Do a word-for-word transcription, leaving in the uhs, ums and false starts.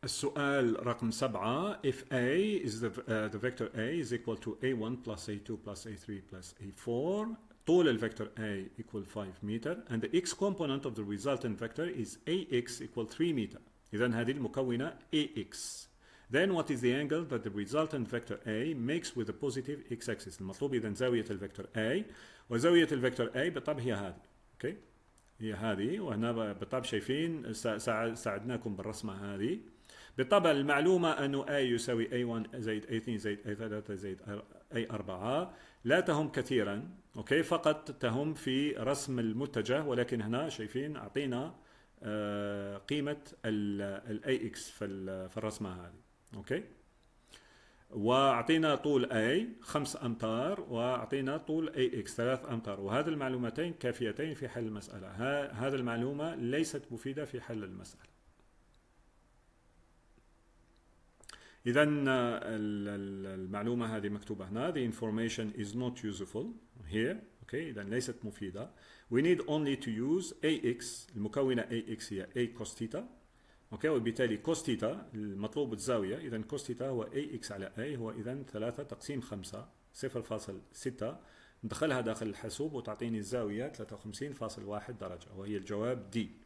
السؤال رقم سبعة. If A is the, uh, the vector A is equal to A one plus A two plus A three plus A four, طول الفيكتور A equal five meter and the x component of the resultant vector is Ax equal three meter. إذن هذه المكونة Ax. Then what is the angle that the resultant vector A makes with the positive x-axis؟ المطلوب إذن زاوية الفيكتور A، وزاوية الفيكتور A بالطبع هي هذه. اوكي؟ هي هذه، وهنا بالطبع شايفين ساعدناكم بالرسمة هذه. بالطبع المعلومة أنه A يساوي إيه واحد زائد إيه اثنين زائد إيه ثلاثة زائد إيه أربعة لا تهم كثيرا، اوكي، فقط تهم في رسم المتجه، ولكن هنا شايفين أعطينا آه قيمة ال إيه إكس في الرسمة هذه، اوكي، واعطينا طول A خمسة أمتار واعطينا طول إيه إكس ثلاثة أمتار، وهذه المعلومتين كافيتين في حل المسألة. هذه المعلومة ليست مفيدة في حل المسألة. إذا المعلومة هذه مكتوبة هنا. The information is not useful here. اوكي، إذا ليست مفيدة. We need only to use Ax. المكونة Ax هي A cos theta. اوكي، وبالتالي cos theta المطلوب الزاوية، إذا cos theta هو Ax على A هو إذا ثلاثة تقسيم خمسة صفر فاصلة ستة، ندخلها داخل الحاسوب وتعطيني الزاوية ثلاثة وخمسين فاصلة واحد درجة، وهي الجواب D.